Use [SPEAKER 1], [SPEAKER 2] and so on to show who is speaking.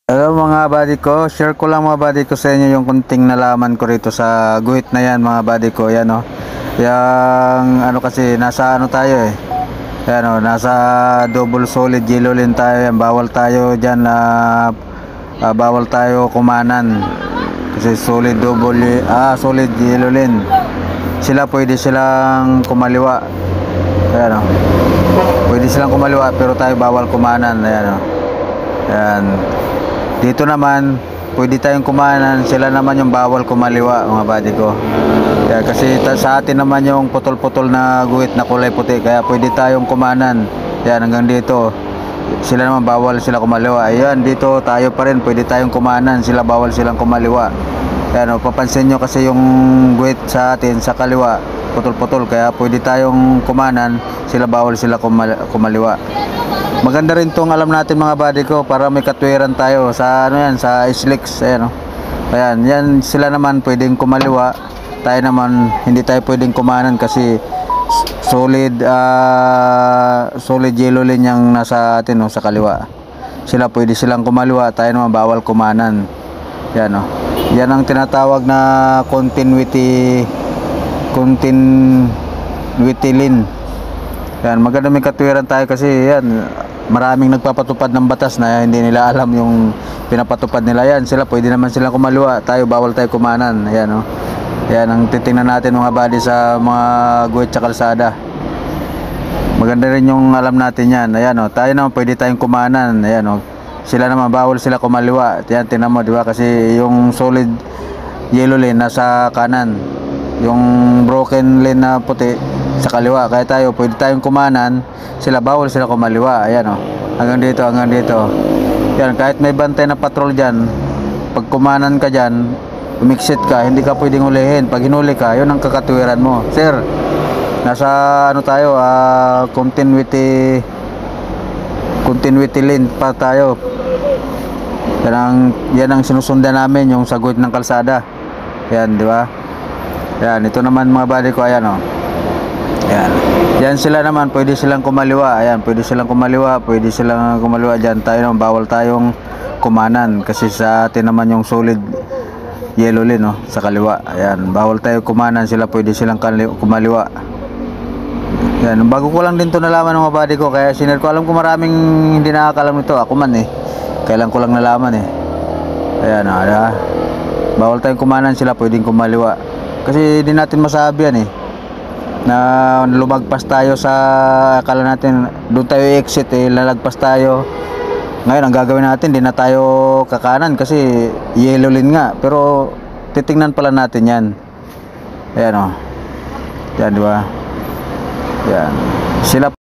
[SPEAKER 1] Hello mga buddy ko, share ko lang mga buddy ko sa inyo yung kunting nalaman ko rito sa guhit na yan mga buddy ko. Yan o, yung ano kasi nasa ano tayo yan o, nasa double solid yellow line tayo yan. Bawal tayo dyan na bawal tayo kumanan kasi solid solid yellow line. Sila pwede silang kumaliwa. Ayan o, pwede silang kumaliwa pero tayo bawal kumanan. Ayan o, yan. Dito naman, pwede tayong kumanan, sila naman yung bawal kumaliwa mga buddy ko. Kaya kasi sa atin naman yung putol-putol na guhit na kulay puti, kaya pwede tayong kumanan. Yan, hanggang dito. Sila naman bawal sila kumaliwa. Ayan, dito tayo pa rin, pwede tayong kumanan, sila bawal silang kumaliwa. Yan, papansin nyo kasi yung guhit sa atin sa kaliwa, putol-putol, kaya pwede tayong kumanan, sila bawal sila kumaliwa. Maganda rin tong alam natin mga buddy ko para may katwiran tayo sa ano yan, sa slicks. Ayan o. Ayan, yan sila naman pwedeng kumaliwa. Tayo naman hindi tayo pwedeng kumanan kasi solid solid yellow line yung nasa atin o, sa kaliwa. Sila pwede silang kumaliwa, tayo naman bawal kumanan. Yan o. Yan ang tinatawag na continuity line. Yan, maganda may katwiran tayo kasi yan, maraming nagpapatupad ng batas na hindi nila alam yung pinapatupad nila. Yan, sila pwede naman silang kumaliwa, tayo bawal tayo kumanan. Ayan o. Yan ang titingnan natin mga buddy sa mga guhit sa kalsada. Maganda rin yung alam natin yan. Ayan o, tayo naman pwede tayong kumanan. Ayan o, sila naman bawal sila kumaliwa. Yan, tingnan mo, di ba? Kasi yung solid yellow line nasa kanan, yung broken line na puti sa kaliwa, kaya tayo pwede tayong kumanan, sila bawal sila kumaliwa. Ayan o, hanggang dito, hanggang dito. Yan, kahit may bantay na patrol dyan, pag kumanan ka dyan, umiksit ka, hindi ka pwedeng hulihin. Pag hinuli ka, yun ang kakatwiran mo. Sir, nasa ano tayo, continuity line pa tayo. Yan ang sinusundan namin, yung sagot ng kalsada. Yan, di ba? Yan, ito naman mga buddy ko, ayan o. Yan. Yan sila naman, pwede silang kumaliwa. Ayan, pwede silang kumaliwa, pwede silang kumaliwa dyan. Tayo naman, bawal tayong kumanan kasi sa atin naman yung solid yellow line no, sa kaliwa. Ayan, bawal tayo kumanan, sila pwede silang kumaliwa. Yan, bago ko lang din to nalaman ng mga buddy ko, kaya sinare ko. Alam ko maraming hindi nakakalam nito, ako man kailan ko lang nalaman Ayan, bawal tayong kumanan, sila pwedeng kumaliwa. Kasi hindi natin masabi yan na lumagpas tayo sa akala natin doon tayo exit lalagpas tayo. Ngayon ang gagawin natin, di na tayo kakanan kasi yellow line nga, pero titingnan pala natin yan. Ayan o, yan, di ba? Yan, sila